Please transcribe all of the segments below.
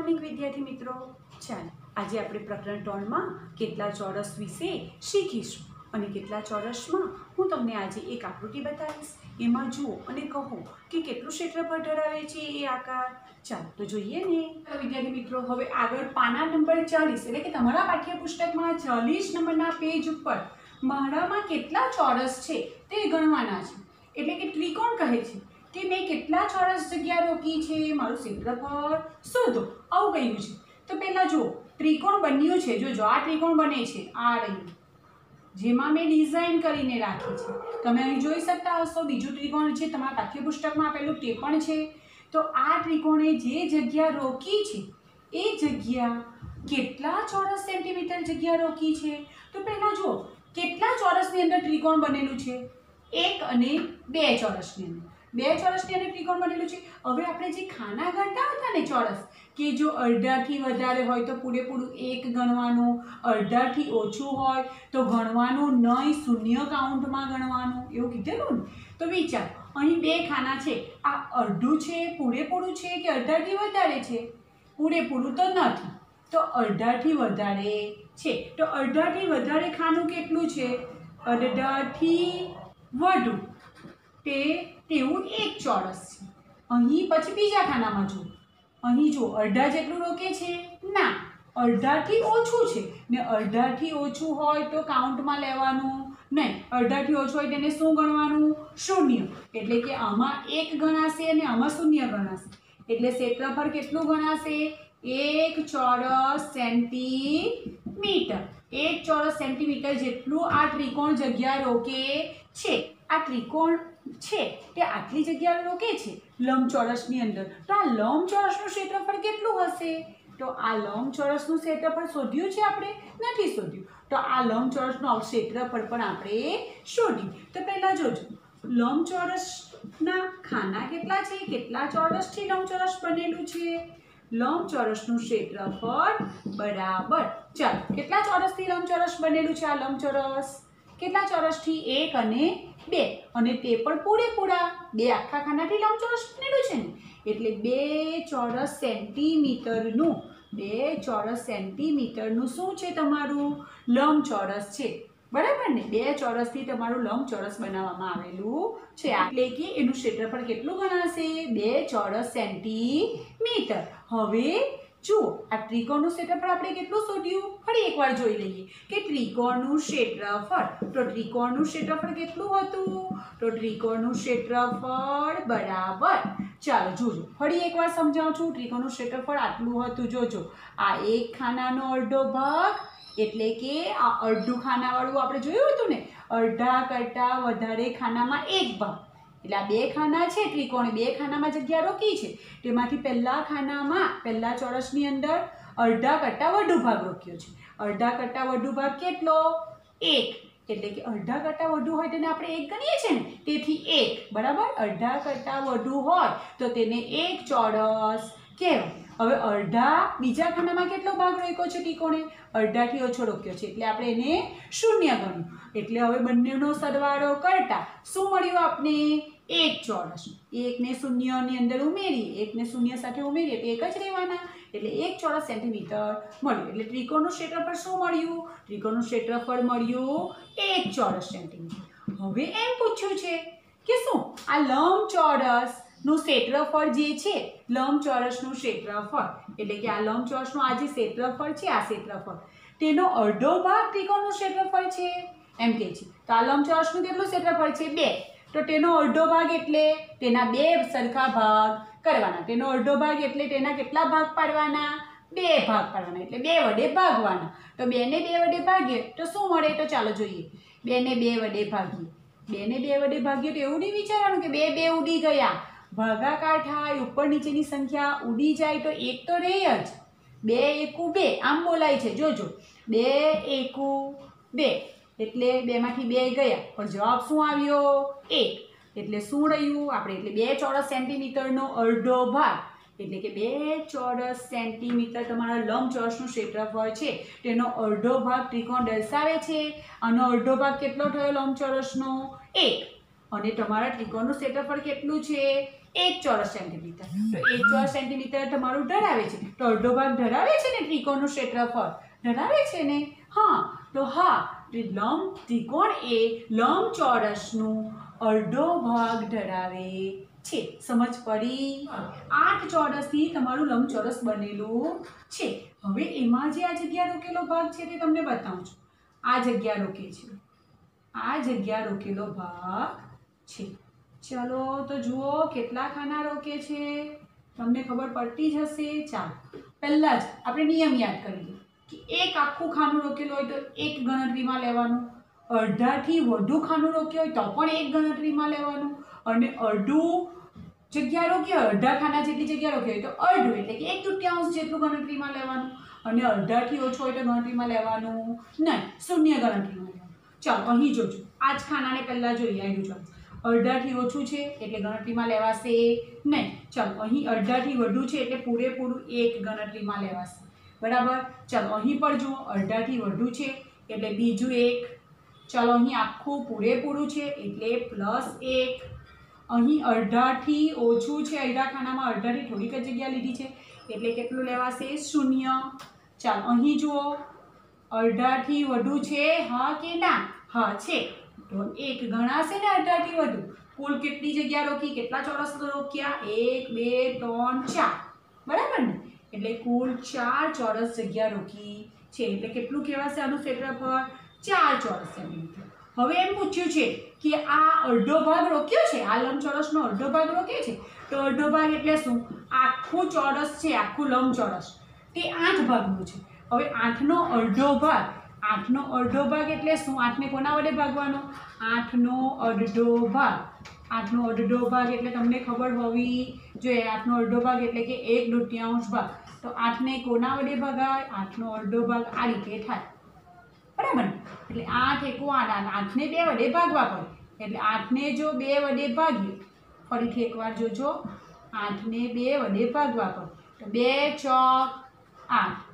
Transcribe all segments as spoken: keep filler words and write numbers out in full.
Morning વિદ્યાર્થી મિત્રો, ચાલો આજે આપણે પ્રકરણ ત્રણ માં કેટલા ચોરસ વિશે શીખીશું અને કેટલા ચોરસમાં હું તમને આજે એક આકૃતિ બતાવીશ. એમાં જુઓ અને કહો કે કેટલું ક્ષેત્રફળ ધરાવે છે એ આકાર. ચાલો તો જોઈએ ને. તો વિદ્યાર્થી મિત્રો, હવે આગળ પાના નંબર ચાલીસ એટલે કે તમારા પાઠ્યપુસ્તકમાં ચાલીસ નંબરના પેજ ઉપર માળામાં કેટલા ચોરસ છે તે ગણવાના છે. એટલે કે ત્રિકોણ કહે છે કે મેં કેટલા ચોરસ જગ્યા રોકી છે, મારું ક્ષેત્રફળ શોધો, આવું કહ્યું છે. તો પહેલા જો ત્રિકોણ બન્યું છે, જો જો આ ત્રિકોણ બને છે, આ રહ્યું જેમાં મેં ડિઝાઇન કરીને રાખી છે. તમે અહીં જોઈ શકતા હશો બીજું ત્રિકોણ છે તમારા પાઠ્યપુસ્તકમાં આપેલું તે પણ છે. તો આ ત્રિકોણે જે જગ્યા રોકી છે એ જગ્યા કેટલા ચોરસ સેન્ટીમીટર જગ્યા રોકી છે. તો પહેલા જો કેટલા ચોરસની અંદર ત્રિકોણ બનેલું છે, એક અને બે ચોરસની અંદર બે ચોરસની અંદર ત્રિકોણ બનેલું છે. હવે આપણે જે ખાના ગણતા હતા ને ચોરસ, કે જો અડધાથી વધારે હોય તો પૂરેપૂરું એક ગણવાનું, અડધાથી ઓછું હોય તો ગણવાનું નહીં, શૂન્ય કાઉન્ટમાં ગણવાનું, એવું કીધેલું ને. તો વિચાર, અહીં બે ખાના છે, આ અડધું છે, પૂરેપૂરું છે કે અડધાથી વધારે છે? પૂરેપૂરું તો નથી, તો અડધાથી વધારે છે. તો અડધાથી વધારે ખાનું કેટલું છે? અડધાથી વધુ તે તેવું એક ચોરસ છે. અહીં પછી બીજા ખાનામાં જુઓ, અહીં જુઓ અડધા જેટલું રોકે છે? ના, અડધાથી ઓછું છે ને. અડધાથી ઓછું હોય તો કાઉન્ટમાં લેવાનું નહીં, અડધાથી ઓછું હોય તેને શું ગણવાનું? શૂન્ય. એટલે કે આમાં એક ગણાશે અને આમાં શૂન્ય ગણાશે. એટલે ક્ષેત્રફળ કેટલું ગણાશે? એક ચોરસ સેન્ટીમીટર. એક ચોરસ સેન્ટીમીટર જેટલું આ ત્રિકોણ જગ્યા રોકે છે. આ ત્રિકોણ છે તે આટલી જગ્યા રોકે છે લંબચોરસની અંદર. તો આ લંબચોરસનું ક્ષેત્રફળ કેટલું હશે? તો આ લંબચોરસનું ક્ષેત્રફળ શોધ્યું છે આપણે? નથી શોધ્યું. તો આ લંબચોરસનું ક્ષેત્રફળ પણ આપણે શોધ્યું. તો પહેલા જોજો લંબચોરસના ખાના કેટલા છે, કેટલા ચોરસથી લંબચોરસ બનેલું છે. લંબચોરસનું ક્ષેત્રફળ બરાબર, ચાલો કેટલા ચોરસથી લંબચોરસ બનેલું છે આ લંબચોરસ? કેટલા ચોરસથી? એક અને બે, અને તે પણ પૂરેપૂરા બે આખા ખાનાથી લંબચોરસ બનેલું છે ને. એટલે બે ચોરસ સેન્ટીમીટરનું બે ચોરસ સેન્ટીમીટરનું શું છે તમારું? લંબચોરસ છે, બરાબર ને. બે ચોરસથી તમારું લંબચોરસ બનાવવામાં આવેલું છે. એટલે કે એનું ક્ષેત્રફળ કેટલું ગણાશે? બે ચોરસ સેન્ટીમીટર. હવે જુઓ આ ત્રિકોણનું ક્ષેત્રફળ આપણે કેટલું શોધ્યું? ફરી એકવાર જોઈ લઈએ કે ત્રિકોણનું ક્ષેત્રફળ. તો ત્રિકોણનું ક્ષેત્રફળ કેટલું હતું? તો ત્રિકોણનું ક્ષેત્રફળ બરાબર, ચાલો જોજો ફરી એકવાર સમજાવું છું. ત્રિકોણનું ક્ષેત્રફળ આટલું હતું. જોજો આ એક ખાનાનો અડધો ભાગ, એટલે કે આ અડધું ખાનાવાળું આપણે જોયું હતું ને, અડધા કરતાં વધારે ખાનામાં એક ભાગ. એટલે આ બે ખાના છે ત્રિકોણ, બે ખાનામાં જગ્યા રોકી છે. તેમાંથી પહેલા ખાનામાં પહેલા ચોરસની અંદર અડધા કરતાં વધુ ભાગ રોક્યો છે. અડધા કરતાં વધુ ભાગ કેટલો? એક. એટલે કે અડધા કરતાં વધુ હોય તેને આપણે એક ગણીએ છીએ ને, તેથી એક, બરાબર. અડધા કરતાં વધુ હોય તો તેને એક ચોરસ કહેવાય. હવે અડધા બીજા ખાનામાં કેટલો ભાગ રોક્યો છે ત્રિકોણે? અડધાથી ઓછો રોક્યો છે, એટલે આપણે એને શૂન્ય ગણ્યું. એટલે હવે બંનેનો સરવાળો કરતા શું મળ્યું આપને? એક ચોરસ. એકને શૂન્યની અંદર ઉમેરીએ, એકને શૂન્ય સાથે ઉમેરીએ તો એક જ રહેવાના. એટલે એક ચોરસ સેન્ટીમીટર મળ્યું. એટલે ત્રિકોણનું ક્ષેત્રફળ શું મળ્યું? ત્રિકોણનું ક્ષેત્રફળ મળ્યું એક ચોરસ સેન્ટીમીટર. હવે એમ પૂછ્યું છે કે શું આ લંબચોરસ નું ક્ષેત્રફળ જે છે, લંબચોરસનું ક્ષેત્રફળ એટલે કે આ લંબચોરસનું આ જે ક્ષેત્રફળ છે, આ ક્ષેત્રફળ તેનો અડધો ભાગ ત્રિકોણનું ક્ષેત્રફળ છે એમ કે છે. તો આ લંબચોરસનું કેટલું ક્ષેત્રફળ છે? બે. તો તેનો અડધો ભાગ એટલે તેના બે સરખા ભાગ કરવાના. તેનો અડધો ભાગ એટલે તેના કેટલા ભાગ પાડવાના? બે ભાગ પાડવાના. એટલે બે વડે ભાગવાના. તો બે ને બે વડે ભાગીએ તો શું મળે? તો ચાલો જોઈએ. બે ને બે વડે ભાગીએ, બે ને બે વડે ભાગીએ તો એવું નહીં વિચારવાનું કે બે બે ઉડી ગયા. ભાગાકાર થાય, ઉપર નીચેની સંખ્યા ઉડી જાય તો એક તો રહે જ. બે એકુ બે આમ બોલાય છે. જોજો બે એકુ બે એટલે બેમાંથી બે ગયા, પણ જવાબ શું આવ્યો? એક. એટલે શું રહ્યું આપણે? એટલે બે ચોરસ સેન્ટીમીટરનો અડધો ભાગ, એટલે કે બે ચોરસ સેન્ટીમીટર તમારા લંબચોરસનું ક્ષેત્રફળ છે, તેનો અડધો ભાગ ત્રિકોણ દર્શાવે છે. આનો અડધો ભાગ કેટલો થયો લંબચોરસનો? એક. અને તમારા ત્રિકોણનું ક્ષેત્રફળ કેટલું છે? એક ચોરસ સેન્ટીમીટર. તો એક ચોરસ સેન્ટીમીટર તમારું ધરાવે છે, તો અડધો ભાગ ધરાવે છે ને ત્રિકોણનું ક્ષેત્રફળ ધરાવે છે ને. હા, તો હા, લંબ ત્રિકોણ એ લંબચોરસનું અડધો ભાગ ધરાવે છે. સમજ પડી? આઠ ચોરસથી તમારું લંબચોરસ બનેલું છે. હવે એમાં જે આ જગ્યા રોકેલો ભાગ છે તે તમને બતાવું છું. આ જગ્યા રોકે છે, આ જગ્યા રોકેલો ભાગ છે. ચલો તો જુઓ કેટલા ખાના રોકે છે, તમને ખબર પડતી જ હશે. ચાલો પહેલા જ આપણે નિયમ યાદ કરી દઈએ કે એક આખું ખાનું રોકેલું હોય તો એક ગણતરીમાં લેવાનું, અડધાથી વધુ ખાનું રોક્યું હોય તો પણ એક ગણતરીમાં લેવાનું, અને અડધું જગ્યા રોકી હોય, અડધા ખાના જેટલી જગ્યા રોકી હોય તો અડધું એટલે કે એક તૃતીયાંશ જેટલું ગણતરીમાં લેવાનું, અને અડધાથી ઓછું હોય તો ગણતરીમાં લેવાનું નહીં, શૂન્ય ગણતરીમાં લેવાનું. ચાલો અહીં જોજો, આ જ ખાનાને પહેલાં જોઈએ. આવ્યું ચાલો, અડધાથી ઓછું છે એટલે ગણતરીમાં લેવાશે નહીં. ચાલો અહીં અડધાથી વધુ છે એટલે પૂરેપૂરું એક ગણતરીમાં લેવાશે. બરાબર. ચાલો અહીં પણ જુઓ, અડધાથી વધુ છે એટલે બીજું એક. ચાલો અહીં આખું પૂરેપૂરું છે એટલે પ્લસ એક. અહીં અડધાથી ઓછું છે, અડધા ખાનામાં અડધાથી થોડીક જ જગ્યા લીધી છે એટલે કેટલું લેવાશે? શૂન્ય. ચાલો અહીં જુઓ, અડધાથી વધુ છે, હા કે ના? હા છે, તો એક ગણાશે ને અડધાથી વધુ. કુલ કેટલી જગ્યા રોકી, કેટલા ચોરસ રોક્યા? એક, બે, ત્રણ, ચાર. બરાબર ને? એટલે કુલ ચાર ચોરસ જગ્યા રોકી છે. એટલે કેટલું કહેવાશે આનું ક્ષેત્રફળ? ચાર ચોરસ સેન્ટીમીટર. હવે એમ પૂછ્યું છે કે આ અડધો ભાગ રોક્યો છે, આ લંબચોરસનો અડધો ભાગ રોક્યો છે, તો અડધો ભાગ એટલે શું? આખું ચોરસ છે, આખું લંબચોરસ તે આઠ ભાગનું છે. હવે આઠનો અડધો ભાગ, આઠનો અડધો ભાગ એટલે શું? આઠને કોના વડે ભાગવાનો? આઠનો અડધો ભાગ. આઠનો અડધો ભાગ એટલે તમને ખબર હોવી જોઈએ. આઠનો અડધો ભાગ એટલે કે એક તૃતીયાંશ ભાગ. તો આઠને કોના વડે ભગાય? આઠનો અડધો ભાગ આ રીતે થાય. બરાબર. એટલે આઠ એકુ આઠ, આઠને બે વડે ભાગવા પડે. એટલે આઠને જો બે વડે ભાગીએ, ફરીથી એકવાર જોજો, આઠને બે વડે ભાગવા પડે તો બે ચોક આઠ.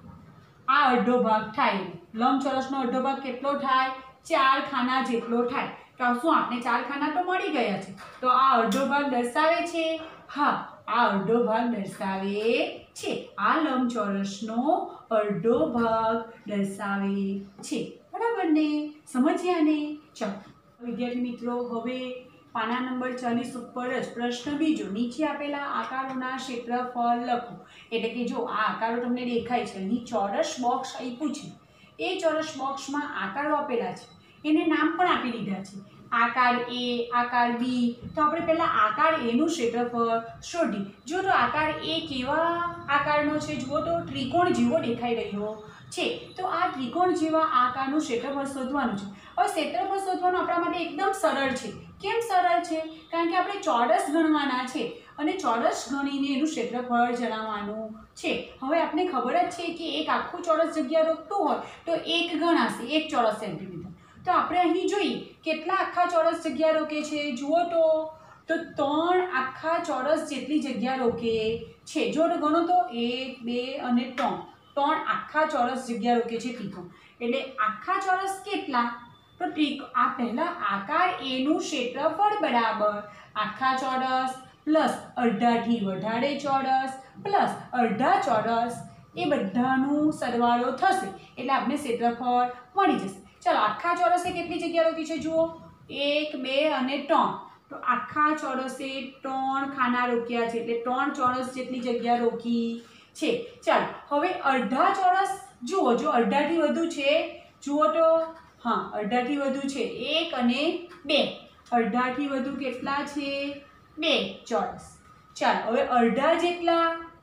આ અડધો ભાગ થાય. લંબચોરસનો અડધો ભાગ કેટલો થાય? ચાર ખાના જેટલો થાય. તો શું આપણે ચાર ખાના તો મળી ગયા છે, તો આ અડધો ભાગ દર્શાવે છે? હા, આ અડધો ભાગ દર્શાવે છે. આ લંબચોરસનો અડધો ભાગ દર્શાવે છે. બરાબર ને? સમજ્યા ને? ચાલો વિદ્યાર્થી મિત્રો, હવે પાના નંબર ચાલીસ ઉપર જ પ્રશ્ન બીજો, નીચે આપેલા આકારોના ક્ષેત્રફળ લખો. એટલે કે જો આ આકારો તમને દેખાય છે, અહીં ચોરસ બોક્સ આપ્યું છે, એ ચોરસ બોક્સમાં આકારો આપેલા છે, એને નામ પણ આપી દીધા છે. આકાર એ, આકાર બી. તો આપણે પહેલા આકાર એનું ક્ષેત્રફળ શોધી. જો તો આકાર એ કેવા આકારનો છે? જુઓ તો ત્રિકોણ જેવો દેખાઈ રહ્યો છે. તો આ ત્રિકોણ જેવા આકારનું ક્ષેત્રફળ શોધવાનું છે. હવે ક્ષેત્રફળ શોધવાનું આપણા માટે એકદમ સરળ છે. કેમ સરળ છે? કારણ કે આપણે ચોરસ ગણવાના છે અને ચોરસ ગણીને એનું ક્ષેત્રફળ જણાવવાનું છે. હવે આપણે ખબર જ છે કે એક આખું ચોરસ જગ્યા રોકતું હોય તો એક ગણાશે, એક ચોરસ સેન્ટીમીટર. તો આપણે અહીં જોઈએ કેટલા આખા ચોરસ જગ્યા રોકે છે. જુઓ તો તો ત્રણ આખા ચોરસ જેટલી જગ્યા રોકે છે. જો ગણો તો એક, બે અને ત્રણ. ત્રણ આખા ચોરસ જગ્યા રોકે છે ત્રિકોણ. એટલે આખા ચોરસ કેટલા? તો આ પહેલા આકાર એનું ક્ષેત્રફળ બરાબર આખા ચોરસ પ્લસ અડધાથી વધારે ચોરસ પ્લસ અડધા ચોરસ, એ બધાનું સરવાળો થશે એટલે આપણે ક્ષેત્રફળ મળી જશે. ચાલો આખા ચોરસે કેટલી જગ્યા રોકી છે? જુઓ, એક, બે અને ત્રણ. તો આખા ચોરસે ત્રણ ખાના રોક્યા છે એટલે ત્રણ ચોરસ જેટલી જગ્યા રોકી છે. ચાલો હવે અડધા ચોરસ જુઓ, જો અડધાથી વધુ છે, જુઓ તો હા અડધાથી વધુ છે, એક અને બે. અડધાથી વધુ કેટલા છે? બે ચોરસ. ચાલો હવે અડધા જેટલા,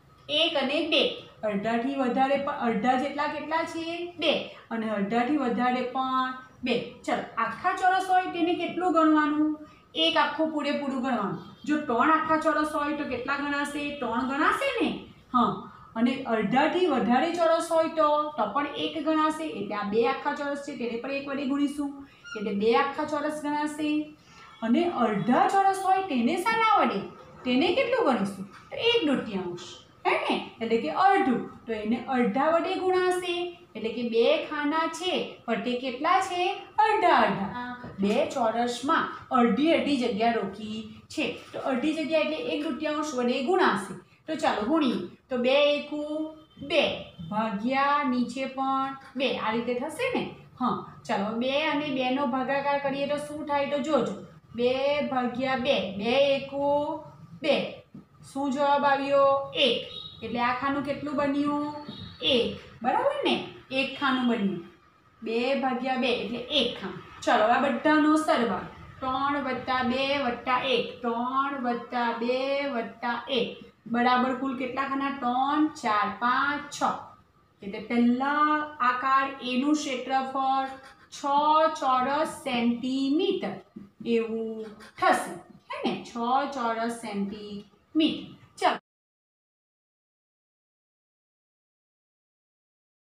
એક અને બે. અડધાથી વધારે પણ અડધા જેટલા કેટલા છે? બે. અને અડધાથી વધારે પણ બે. ચાલો આખા ચોરસ હોય તેને કેટલું ગણવાનું? એક આખું પૂરેપૂરું ગણવાનું. જો ત્રણ આખા ચોરસ હોય તો કેટલા ગણાશે? ત્રણ ગણાશે ને? હા. અને અડધાથી વધારે ચોરસ હોય તો તો પણ એક ગણાશે. એટલે આ બે આખા ચોરસ છે તેને પણ એક વડે ગુણીશું એટલે બે આખા ચોરસ ગણાશે. અને અડધા ચોરસ હોય તેને શાના વડે? તેને કેટલું ગણીશું? તો એક તૃતીયાંશ, હે ને? એટલે કે અડધું. તો એને અડધા વડે ગુણાશે એટલે કે બે ખાના છે પણ તે કેટલા છે? અડધા અડધા. બે ચોરસમાં અડધી અડધી જગ્યા રોકી છે તો અડધી જગ્યા એટલે એક દૂતીયાંશ વડે ગુણાશે તો ચાલો ગુણીએ તો બે એકુ બે ભાગ્યા નીચે પણ બે આ રીતે થશે ને હા ચાલો બે અને બેનો ભાગાકાર કરીએ તો શું થાય તો જોજો બે ભાગ્યા બે બે એકુ બે શું જવાબ આવ્યો એક એટલે આ ખાનું કેટલું બન્યું એક બરાબર ને એક ખાનું બન્યું બે ભાગ્યા બે એટલે એક ખાનું ચલો આ બધાનો સરવાળો ત્રણ વત્તા બે વત્તા એક ત્રણ વત્તા બે વત્તા એક બરાબર કુલ કેટલા ખાના ત્રણ ચાર પાંચ છ એટલે પહેલા આકાર એનું ક્ષેત્રફળ છ ચોરસ સેન્ટીમીટર એવું થશે હે ને છ ચોરસ સેન્ટીમીટર